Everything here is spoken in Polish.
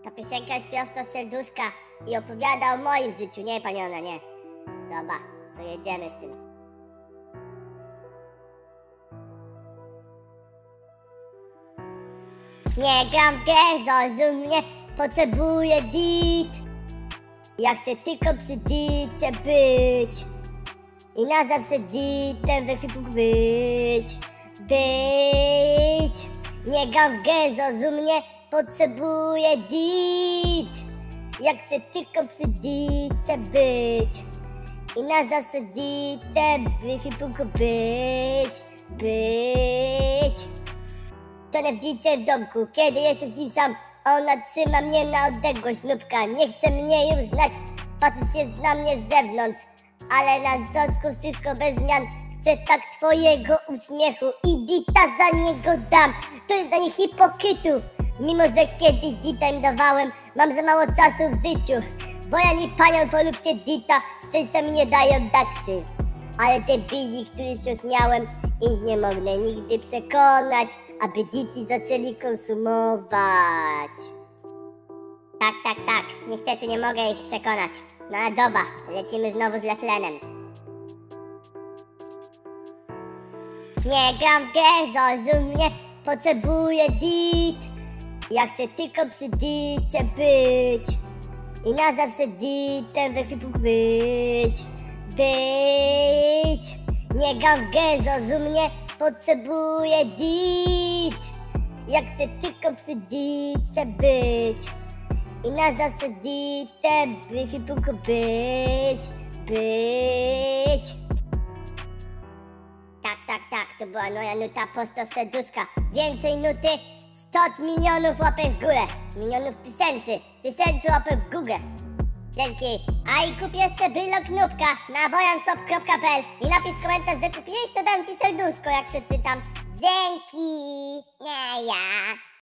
Ta piosenka jest prosto z serduszka i opowiada o moim życiu, nie paniona, nie. Dobra, to jedziemy z tym. Nie gram w grę, zrozum mnie, potrzebuję dit. Ja chcę tylko przy dicie być i na zawsze ditem we ekwipunku być. Nie gram w grę, zrozum mnie, potrzebuję dit. Ja chcę tylko przy dicie być i na zawsze ditem w ekwipunku być. Tonę w dicie w domku, kiedy jestem w nim sam. Ona trzyma mnie na odległość, nubka nie chce mnie już znać. Patrz jest na mnie z zewnątrz, ale na środku wszystko bez zmian. Chcę tak twojego uśmiechu i dita za niego dam. To jest za nie hipokrytów, mimo że kiedyś dita im dawałem. Mam za mało czasu w życiu, wojan i panią polubcie dita. Szczęścia mi nie dają daksy, ale debili, których już miałem, ich nie mogę nigdy przekonać, aby diti zaczęli konsumować. Tak, niestety nie mogę ich przekonać. No ale dobra, lecimy znowu z Leflenem. Nie gram w grę, zrozum mnie, potrzebuję dit. Ja chcę tylko przy dicie być i na zawsze ditem w ekwipunku być. Nie gram w grę, zrozum mnie, potrzebuję dit. Ja chcę tylko przy dicie być i na zawsze ditem w ekwipunku być. Tak, to była moja nuta prosto z serduszka. Więcej nuty, 100 milionów łapek w górę. Milionów tysięcy łapek w górę. Dzięki. A i kup jeszcze brylok nubka na wojanshop.pl i napisz komentarz, że kupiłeś, to dam ci serduszko, jak przeczytam. Dzięki. Nie ja.